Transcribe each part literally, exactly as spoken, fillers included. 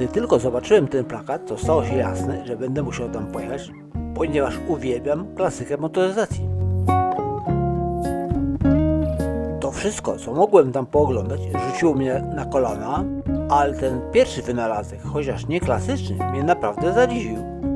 Kiedy tylko zobaczyłem ten plakat, to stało się jasne, że będę musiał tam pojechać, ponieważ uwielbiam klasykę motoryzacji. To wszystko, co mogłem tam pooglądać, rzuciło mnie na kolana, ale ten pierwszy wynalazek, chociaż nie klasyczny, mnie naprawdę zadziwił.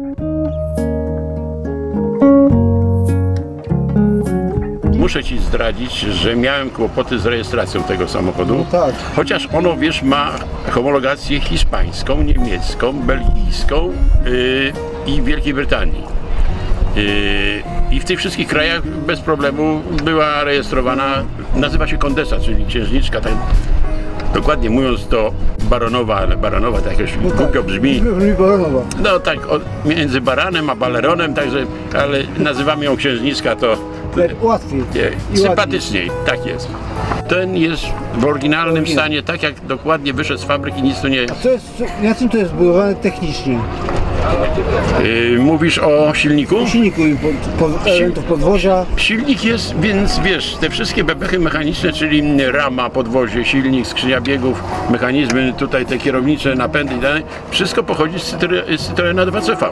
Muszę Ci zdradzić, że miałem kłopoty z rejestracją tego samochodu, No tak. chociaż ono, wiesz, ma homologację hiszpańską, niemiecką, belgijską yy, i Wielkiej Brytanii. Yy, I w tych wszystkich krajach bez problemu była rejestrowana, nazywa się Condesa, czyli księżniczka, tak, dokładnie mówiąc to baronowa, ale baronowa tak jakoś No głupio tak, brzmi. baronowa. No tak, o, między baranem a baleronem, także, ale nazywamy ją księżniczka, to Łatwiej. nie, sympatyczniej, tak jest. Ten jest w oryginalnym stanie, tak jak dokładnie wyszedł z fabryki, nic tu nie... A to jest, na czym to jest zbudowane technicznie? Yy, mówisz o silniku? Silniku i po, po, elementów podwozia. Silnik jest, więc wiesz, te wszystkie bebechy mechaniczne, czyli rama, podwozie, silnik, skrzynia biegów, mechanizmy, tutaj te kierownicze, napędy i dalej, wszystko pochodzi z Citroena dwa C V.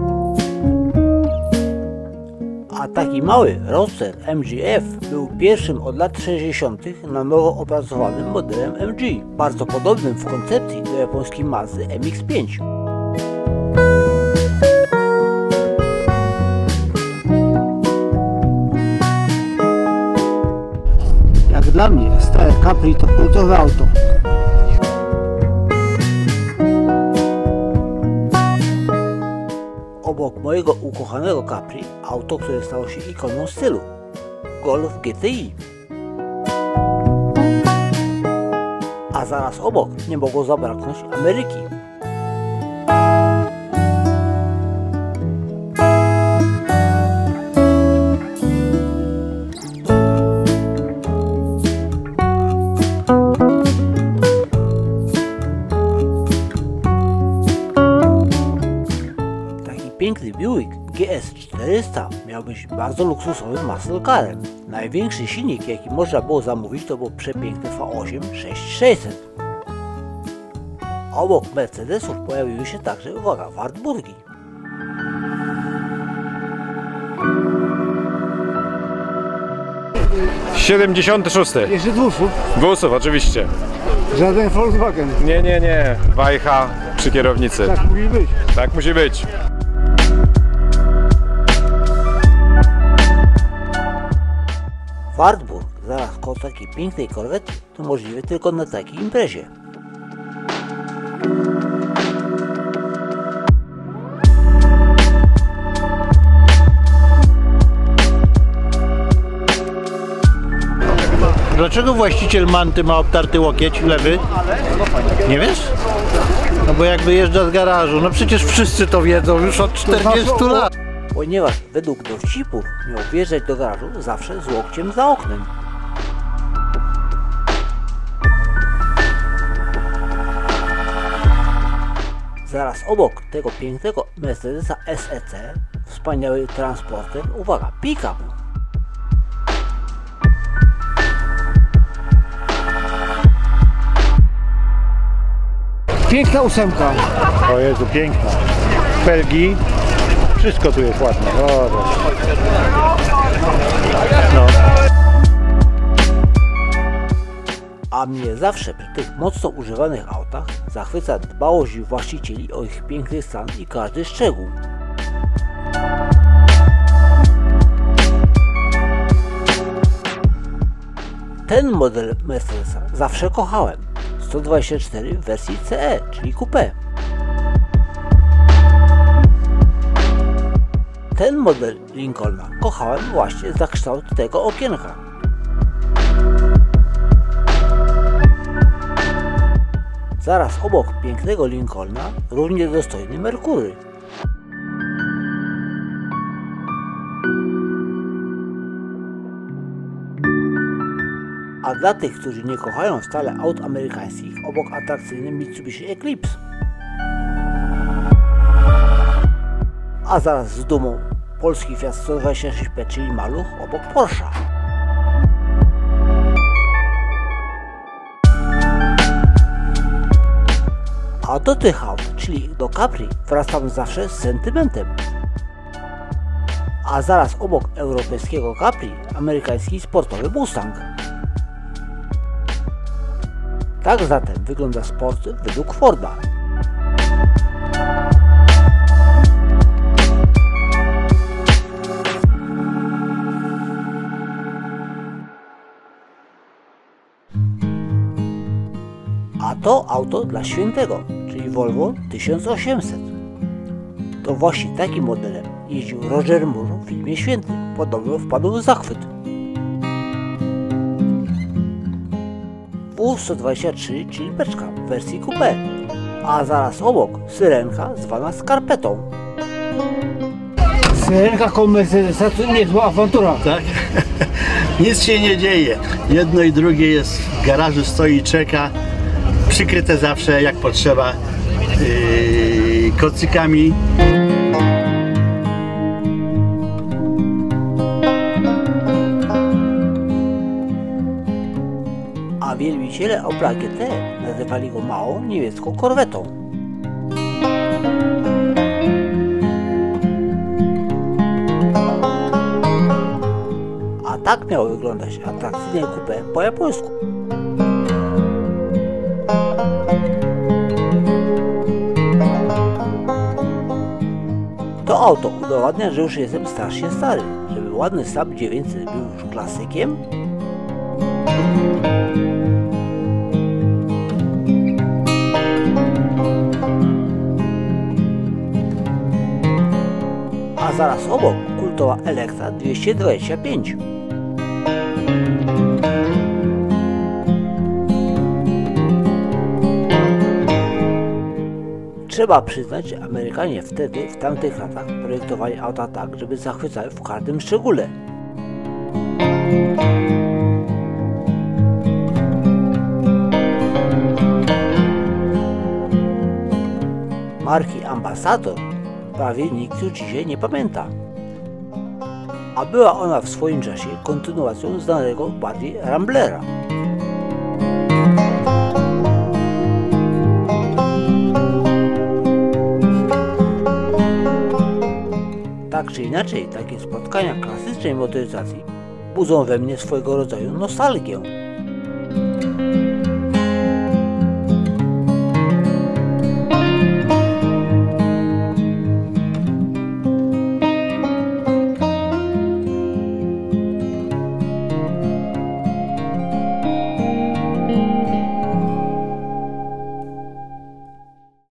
A taki mały Roadster M G F był pierwszym od lat sześćdziesiątych na nowo opracowanym modelem M G, bardzo podobnym w koncepcji do japońskiej Mazdy M X pięć. Jak dla mnie stare Capri to kultowe auto. Obok mojego ukochanego Capri, auto, które stało się ikoną stylu, Golf G T I. A zaraz obok nie mogło zabraknąć Ameryki. Piękny Buick G S czterysta miał być bardzo luksusowym muscle carem. Największy silnik, jaki można było zamówić, to był przepiękny V osiem sześć tysięcy sześćset. Obok Mercedesów pojawiły się także, uwaga, Wartburgi. siedemdziesiąty szósty. Jeszcze dwóch. Głosów, oczywiście. Żaden Volkswagen. Nie, nie, nie. Wajcha przy kierownicy. Tak musi być. Tak musi być. Wartburg zaraz koło takiej pięknej korwety to możliwe tylko na takiej imprezie. Dlaczego właściciel Manty ma obtarty łokieć lewy? Nie wiesz? No bo jak wyjeżdża z garażu, no przecież wszyscy to wiedzą już od czterdziestu lat. Ponieważ według dowcipów miał wjeżdżać do garażu zawsze z łokciem za oknem. Zaraz obok tego pięknego Mercedesa S E C wspaniały transporter, uwaga, pick-up. Piękna ósemka. O Jezu, piękna. Felgi, wszystko tu jest ładne. O, no. A mnie zawsze przy tych mocno używanych autach zachwyca dbałość właścicieli o ich piękny stan i każdy szczegół. Ten model Mercedesa zawsze kochałem. sto dwadzieścia cztery w wersji C E, czyli coupé. Ten model Lincolna kochałem właśnie za kształt tego okienka. Zaraz obok pięknego Lincolna równie dostojny Mercury. A dla tych, którzy nie kochają wcale aut amerykańskich, obok atrakcyjny Mitsubishi Eclipse. A zaraz z dumą polski Fiat sto dwadzieścia sześć P, czyli maluch, obok Porscha. A do tych aut czyli do Capri wracam zawsze z sentymentem. A zaraz obok europejskiego Capri amerykański sportowy Mustang. Tak zatem wygląda sport według Forda. A to auto dla świętego, czyli Volvo tysiąc osiemset. To właśnie takim modelem jeździł Roger Moore w filmie Święty. Podobno wpadł w zachwyt. W sto dwadzieścia trzy, czyli beczka w wersji coupé, a zaraz obok syrenka zwana skarpetą. Syrenka koło Mercedesa to niezła awantura. Tak? Nic się nie dzieje. Jedno i drugie jest w garażu, stoi i czeka. Przykryte zawsze jak potrzeba yy, kocykami. A wielbiciele Opla G T nazywali go małą niebieską korwetą. A tak miało wyglądać atrakcyjne coupé po japońsku. To auto udowadnia, że już jestem strasznie stary, żeby ładny Saab dziewięćset był już klasykiem. A zaraz obok kultowa Elektra dwieście dwadzieścia pięć. Trzeba przyznać, że Amerykanie wtedy, w tamtych latach, projektowali auta tak, żeby zachwycały w każdym szczególe. Marki Ambassador prawie nikt już dzisiaj nie pamięta. A była ona w swoim czasie kontynuacją znanego bardziej Ramblera. Tak czy inaczej, takie spotkania klasycznej motoryzacji budzą we mnie swojego rodzaju nostalgię.